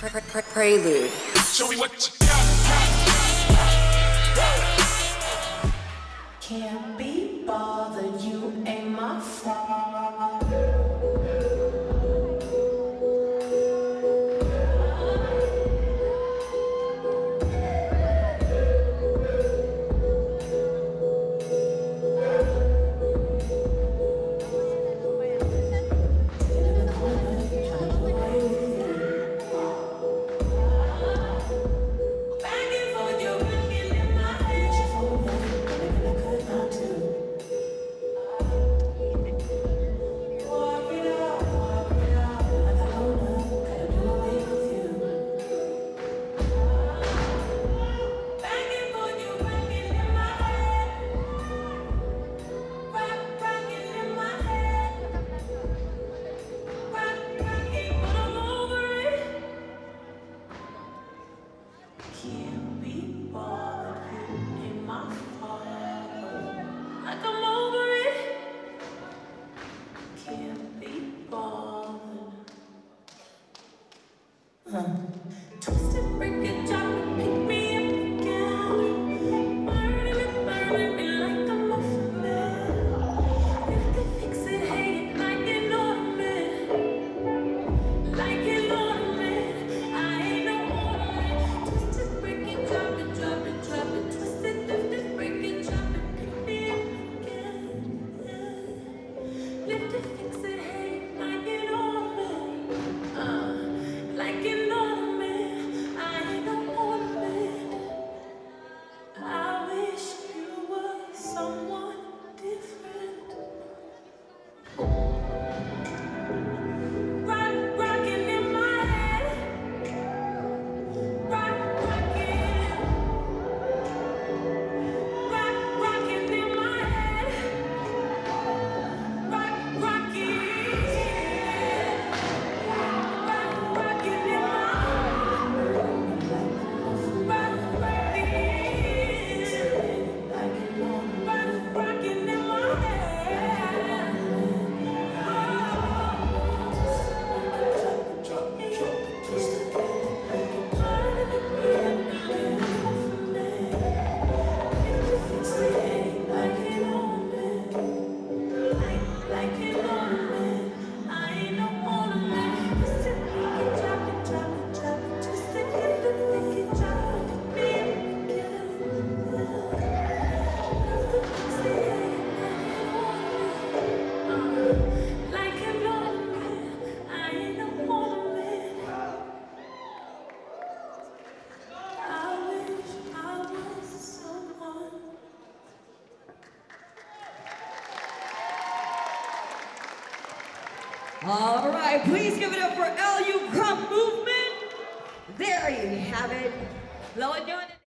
Prelude. Show me what you got. Can't be bothered, you ain't my fault. Twist it, break it, drop it, pick me up again. Burn me like a muffin man. If they fix it, hate it like an ornament. Like an ornament, I ain't no ornament. Twist it, break it, drop it, drop it, drop it. Twist it, lift it, break it, drop it, pick me up again. Lift it, fix it, hate it like an ornament. Like an ornament, I ain't no ornament. I wish you were someone different. Rocking in my head. Rocking in my head. Rocking. All right, please give it up for LU Crump Movement. There you have it.